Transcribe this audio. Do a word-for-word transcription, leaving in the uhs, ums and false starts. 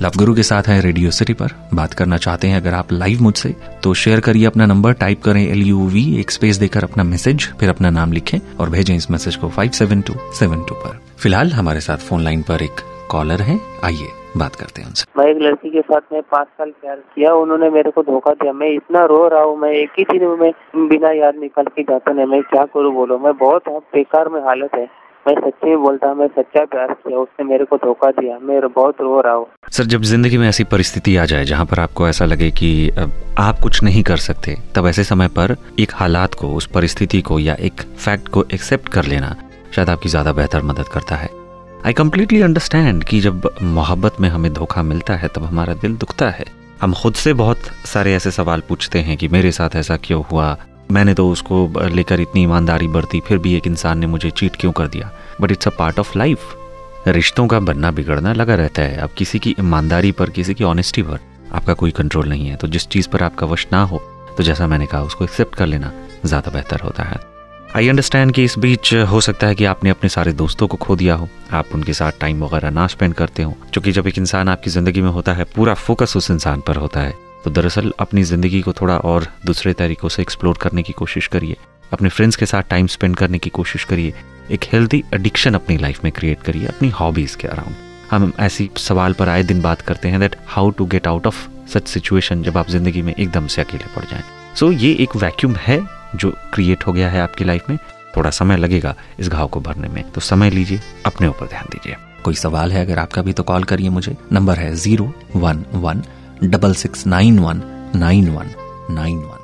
Love गुरु के साथ है रेडियो सिटी पर। बात करना चाहते हैं अगर आप लाइव मुझसे, तो शेयर करिए अपना नंबर, टाइप करें एल यू वी, एक स्पेस देकर अपना मैसेज, फिर अपना नाम लिखें और भेजें इस मैसेज को five seven two seven two पर। फिलहाल हमारे साथ फोन लाइन पर एक कॉलर है, आइए बात करते हैं उनसे। मैं एक लड़की के साथ में पाँच साल प्यार किया, उन्होंने मेरे को धोखा दिया। मैं इतना रो रहा हूँ, मैं एक ही दिन में बिना याद निकल के जाता नहीं। मैं क्या करूँ बोलो, मैं बहुत बेकार में हालत है। मैं सच्ची में बोलता, मैं सच्चा प्यार किया, उसने मेरे को धोखा दिया, मैं बहुत रो रहा हूँ। सर, जब जिंदगी में ऐसी परिस्थिति आ जाए जहाँ पर आपको ऐसा लगे कि आप कुछ नहीं कर सकते, तब ऐसे समय पर एक हालात को, उस परिस्थिति को या एक फैक्ट को एक्सेप्ट कर लेना शायद आपकी ज्यादा बेहतर मदद करता है। आई कम्प्लीटली अंडरस्टैंड कि जब मोहब्बत में हमें धोखा मिलता है तब हमारा दिल दुखता है। हम खुद से बहुत सारे ऐसे सवाल पूछते हैं कि मेरे साथ ऐसा क्यों हुआ, मैंने तो उसको लेकर इतनी ईमानदारी बरती, फिर भी एक इंसान ने मुझे चीट क्यों कर दिया। But it's a part of life. रिश्तों का बनना बिगड़ना लगा रहता है। अब किसी की ईमानदारी पर, किसी की ऑनेस्टी पर आपका कोई कंट्रोल नहीं है। तो जिस चीज़ पर आपका वश ना हो, तो जैसा मैंने कहा, उसको एक्सेप्ट कर लेना ज़्यादा बेहतर होता है। आई अंडरस्टैंड कि इस बीच हो सकता है कि आपने अपने सारे दोस्तों को खो दिया हो, आप उनके साथ टाइम वगैरह ना स्पेंड करते हो, क्योंकि जब एक इंसान आपकी ज़िंदगी में होता है, पूरा फोकस उस इंसान पर होता है। तो दरअसल अपनी ज़िंदगी को थोड़ा और दूसरे तरीक़ों से एक्सप्लोर करने की कोशिश करिए, अपने फ्रेंड्स के साथ टाइम स्पेंड करने की कोशिश करिए, एक हेल्दी एडिक्शन अपनी लाइफ में क्रिएट करिए अपनी हॉबीज़ के अराउंड। हम ऐसी सवाल पर आए दिन बात करते हैं that how to get out of such situation, जब आप ज़िंदगी में एकदम से अकेले पड़ जाएं। सो so, ये एक वैक्यूम है जो क्रिएट हो गया है आपकी लाइफ में। थोड़ा समय लगेगा इस घाव को भरने में, तो समय लीजिए, अपने ऊपर ध्यान दीजिए। कोई सवाल है अगर आपका भी, तो कॉल करिए मुझे। नंबर है zero one one double six nine one nine one nine one.